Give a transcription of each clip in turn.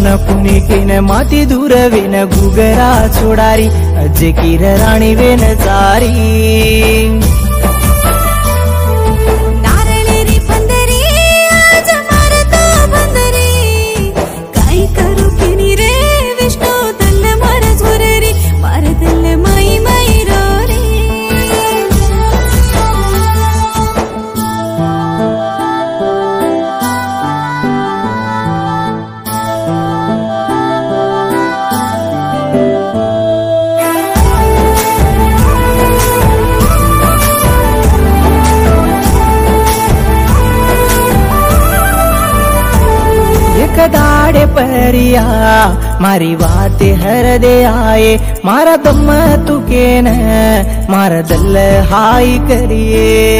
कुनी किन माती दूर वेन घुगरा छोडारी अझै किर राणी वेन जारी दाड़े परिया मारी बातें हर दे आए मारा दम तू के न मारा दल हाई करिए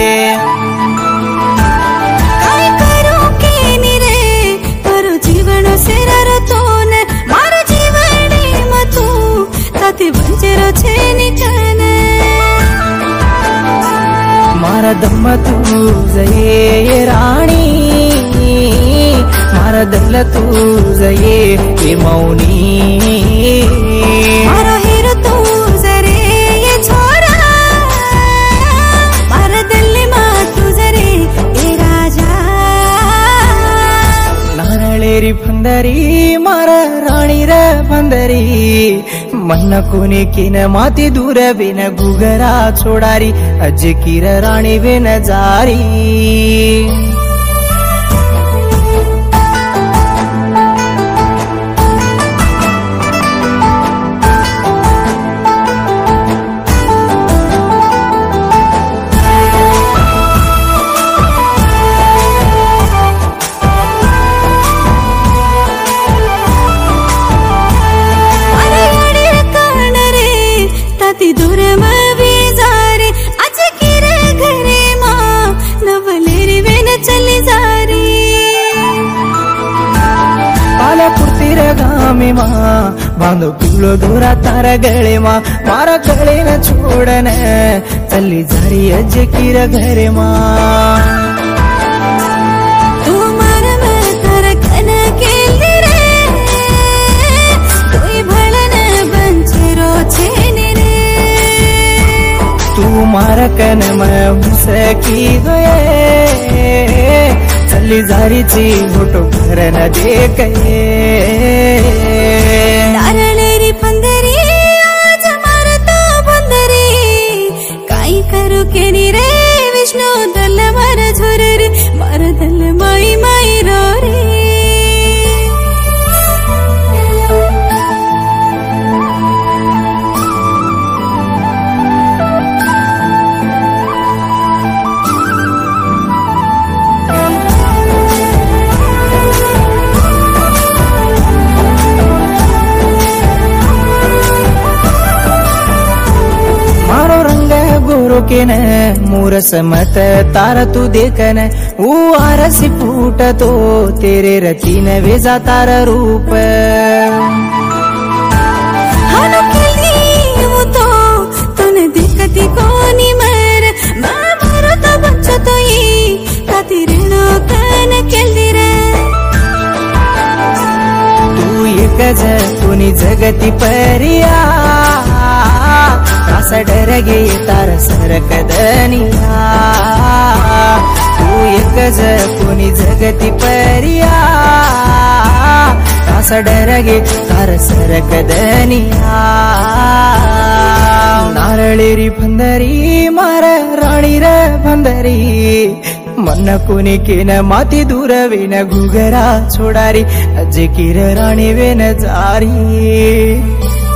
जीवन से तो न मारा जीवन मत ताते बंचरो छे निकन मारा दम तू जये राणी मारा दल तू जये मौनी मारा हीरो तू जरे ये छोरा मारा दल मां तू जरे ये राजा नारळेरी फंदरी मारा राणी रे फंदरी मन कोने किन माती दूर बिन घुगरा छोडारी अझै किर राणी बिन जारी दूर मजारे आज किरे घरे माँ नवलेरी वेन चली जारी पाला कुर्तीर गामी माँ बांधो पिलो दूरा तारा गले माँ मारा गले न छोड़न चली जारी अज किर घरे माँ मारा कन में सकी गए चली जारी ची फोटो घर न देख नारळेरी पंदरी आज मार तो बंदरी काई करू केनी रे विष्णु दल मार झोर रे मार दल माई माई रो रे के न मूरस मत तारा तू देखन वो आरसी फूट तो तेरे रतीन वेजा तारा रूप वो तो तूने देखती कोनी मर मैं मरो तो बच्चो तो ये ताती ऋणो कन केल्दी रे तू ये गज तूनी जगती परिया डर गे तार सरक दनिया तू एक जपुनी जगती परिया डर गे तार सरक दनिया नारळेरी फंदरी मारा राणी रे फंदरी मन कोने किन माती दूर वेन घुगरा छोडारी अझै किर राणी वेन जारी।